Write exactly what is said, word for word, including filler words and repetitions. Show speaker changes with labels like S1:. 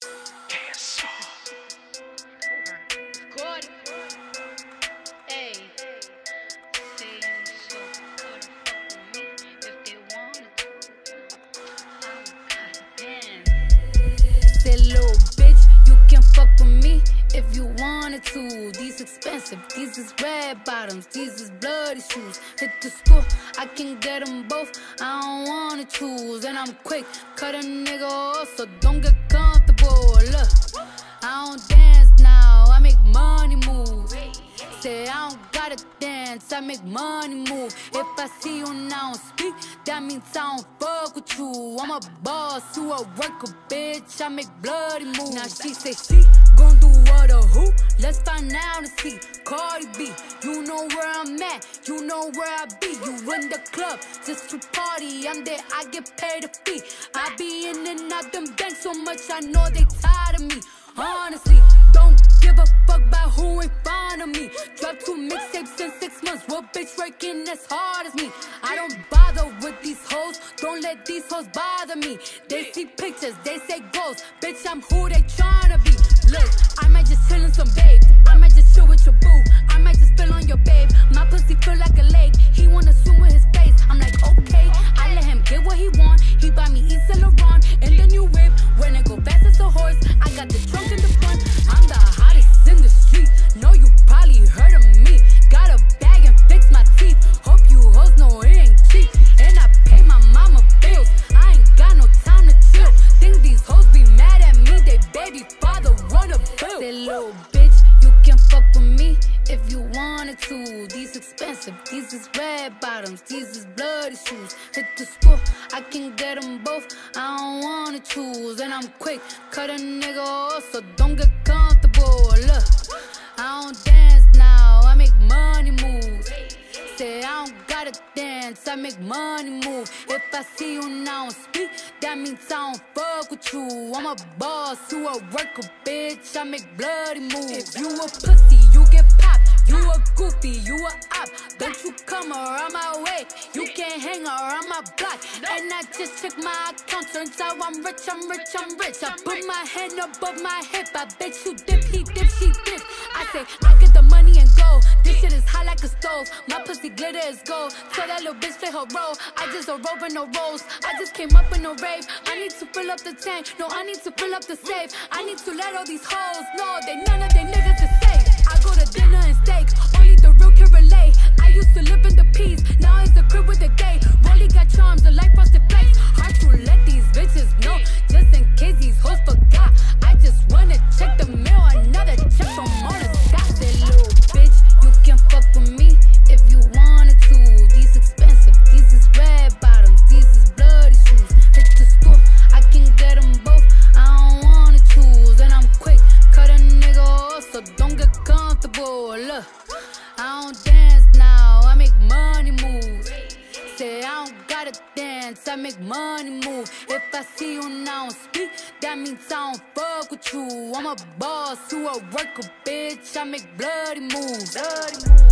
S1: Good. Hey, saying so couldn't fuck with me if they wanted to. I'm goddamn. Say, little bitch, you can fuck with me if you wanted to. These expensive, these is red bottoms, these is bloody shoes. Hit the school, I can get them both. I don't wanna choose, and I'm quick, cut a nigga off, so don't get comfortable. Look, I don't dance now, I make money move. Say I don't gotta dance, I make money move. If I see you now speak, that means I don't fuck with you. I'm a boss, you a worker, bitch, I make bloody moves. Now she say she gon' do what or who? Let's find out and see. Cardi B, you know where I'm at, you know where I be. You in the club just to party, I'm there, I get paid a fee. I be in and out them banks so much, I know they tired of me. Honestly, don't give a fuck about who in front of me. Drop two mixtapes in six months, what bitch working as hard as me? I don't bother with these hoes, don't let these hoes bother me. They see pictures, they say goals, bitch I'm who they tryna be. Look, I might just chill in some babe, I might just chill with your boo, I might just spill on your babe. My pussy feel like a lake, he wanna swim with his face. I'm like okay, I let him get what he want. He buy me Yves Saint Laurent and the new whip. When it go fast as a horse, I got the trunk in the front. I'm the hottest in the street, know you probably heard of me. Got a bag and fix my teeth, hope you hoes know it ain't cheap. And I pay my mama bills, I ain't got no time to chill. Think these hoes be mad at me, they baby father wanna bill. Say little bitch, you can fuck with me if you wanted to. These expensive, these is red bottoms, these is bloody shoes. Hit the school, I can get them both, I don't wanna choose. And I'm quick, cut a nigga off, so don't get comfortable. Look, I don't dance now, I make money move. Say I don't gotta dance, I make money move. If I see you now speak, that means I don't fuck with you. I'm a boss, you a worker, bitch, I make bloody moves. If you a pussy, you get popped. You a goofy, you a op. Don't you come around my way, you can't hang around my block. And I just check my account, turns out I'm rich, I'm rich, I'm rich. I put my hand above my hip, I bet you dip, he dip, she dip. I say, I get the money and go, this shit is hot like a stove. My pussy glitter is gold, so that little bitch play her role. I just a rope and no rolls, I just came up in a rave. I need to fill up the tank, no I need to fill up the safe. I need to let all these hoes know they none of they niggas is safe. I go to dinner and steak, only the real can relate. I used to live in the peace, now it's the crib with the gay. Rolly got charms, the life frosted flakes. Hard to let these bitches know, just in case these hoes forgot. I just wanna check the mail, another check from all the dots. That little bitch, you can fuck with me if you wanted to. These expensive, these is red bottoms, these is bloody shoes. Hit the school, I can get them both, I don't wanna choose. And I'm quick, cut a nigga off, so don't get comfortable. Look, I don't dance now, I make money move. Say I don't gotta dance, I make money move. If I see you now speak, that means I don't fuck with you. I'm a boss, you a worker, bitch, I make bloody moves. Bloody moves.